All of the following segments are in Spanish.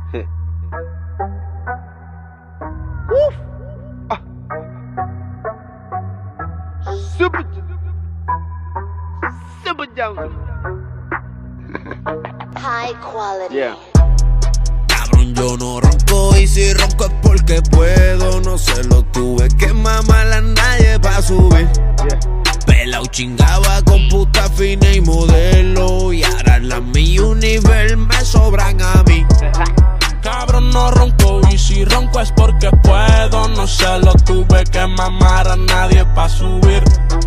Super jungle. High quality. Yeah. Cabrón, yo no ronco y si ronco es porque puedo. No se lo tuve que mamar a nadie pa' subir. Yeah. Pelao chingaba con puta fina y modelo. Y ahora las mi universe me sobran a mí. Cabrón, no ronco y si ronco es porque puedo. No se lo tuve que mamar a nadie pa' subir.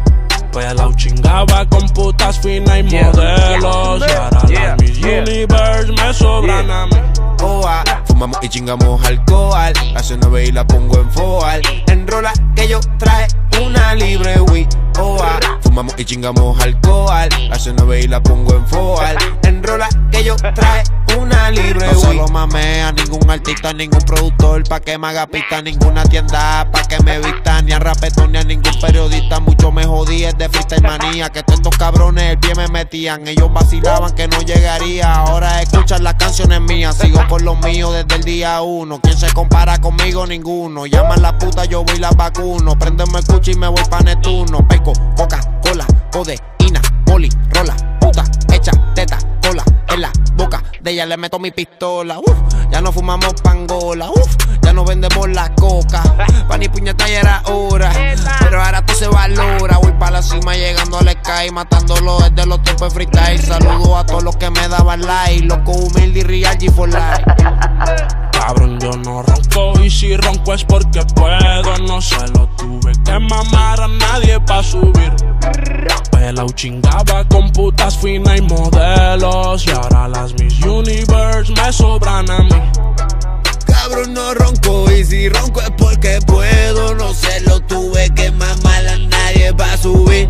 Pelao chingaba con putas finas y modelos. Y ahora las mis universe me sobran a mí. Fumamos y chingamos alcohol. La C9 y la pongo en foal. Enrola que yo traje una libre weed. Fumamos y chingamos alcohol. La C9 y la pongo en foal. Enrola que yo traje una libre weed. No se lo mamé a ningún artista, ningún productor pa' que me haga pista, ninguna tienda pa' que me vista, ni a rapetón ni a ningún periodista. Mucho me jodí es de freestyle manía, que todos estos cabrones el pie me metían. Ellos vacilaban que no llegaría, ahora escuchan las canciones mías. Sigo por lo mío desde el día uno. ¿Quién se compara conmigo? Ninguno. Llaman la puta, yo voy y las vacuno. Prendeme el cuchi y me voy pa' Neptuno. Peco, Coca-Cola, codeína, poli, rola, puta, hecha, teta, cola, en la boca de ella le meto mi pistola. Ya no fumamos pangola, ya no vendemos la coca. Pa' ni puñeta ya era hora, pero ahora todo se valora. Voy pa' la cima llegando al sky, matándolo desde los tiempos de freestyle. Saludo a todos los que me daban like, loco humilde y real G for life. Cabrón, yo no ronco y si ronco es porque puedo. No se lo tuve que mamar a nadie pa' subir. Pelao chingaba con putas finas y modelos. Y ahora las mis universe me sobran a mí. Cabrón, no ronco y si ronco es porque puedo. No se lo tuve que mamar a nadie pa' subir.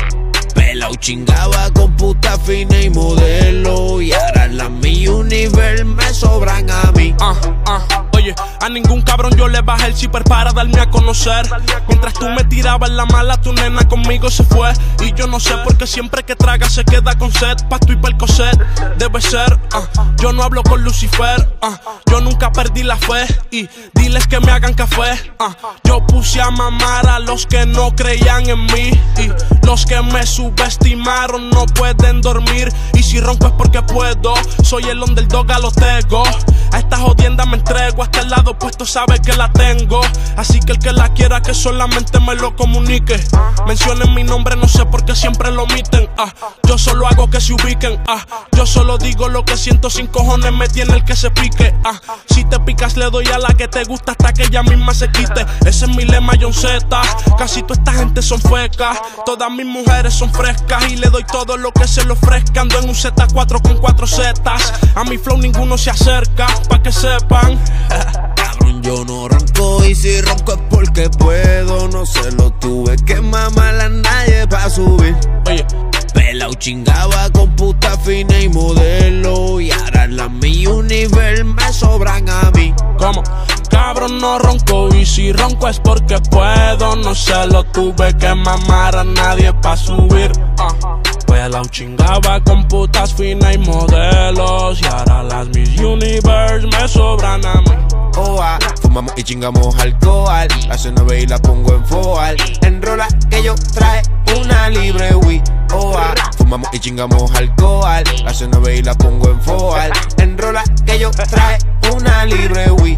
Pelao chingaba con puta fina y modelo. Y ahora las mi universe me sobran a mí. Oye, a ningún cabrón yo le bajé el zipper para darme a conocer. Mientras tú me tirabas la mala, tu nena conmigo se fue. Y yo no sé por qué siempre que traga se queda con sed. Pasto y Percocet, debe ser. Yo no hablo con Lucifer. Yo nunca perdí la fe. Y diles que me hagan café. Yo puse a mamar a los que no creían en mí. Y los que me subestimaron no pueden dormir. Y si ronco es porque puedo. Soy el underdog a los tego. A esta jodienda me entrego, hasta el lado opuesto sabe que la tengo. Así que el que la quiera que solamente me lo comunique. Mencionen mi nombre, no sé por qué siempre lo omiten. Yo solo hago que se ubiquen. Yo solo digo lo que siento, sin cojones me tiene el que se pique. Si te picas le doy a la que te gusta hasta que ella misma se quite. Ese es mi lema, John Z. Casi toda esta gente son fecas, todas mis mujeres son frescas. Y le doy todo lo que se le ofrezca. Ando en un Z4 con 4 Zetas. A mi flow ninguno se acerca, pa' que sepan. Cabrón, yo no ronco y si ronco es porque puedo. No se lo tuve que mamar a nadie pa' subir. Oye, Pelao chingaba con puta fina y modelo. Y ahora las mi universe me sobran a mí. ¿cómo? Cabrón, no ronco y si ronco es porque puedo. No se lo tuve que mamar a nadie pa' subir. Pelao chingaba con putas finas y modelos. Y ahora las mis universe me sobran a mí. Fumamos y chingamos alcohol. La C9 y la pongo en foal. Enrola que yo traje una libre weed. Fumamos y chingamos alcohol. La C9 y la pongo en foal. Enrola que yo traje una libre weed.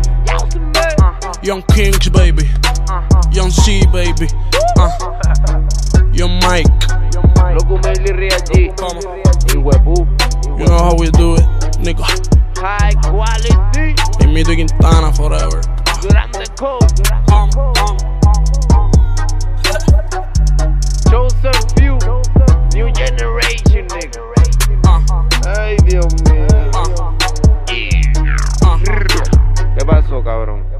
Young Kings, baby. Young C, baby. Young Mike. Loco humilde y real G. Come on. El huepu. You know how we do it, nigga. High quality. Y Mito y Quintana forever. Grande code. Chosen few. New generation, nigga. Ay, Dios mío. ¿Qué pasó, cabrón?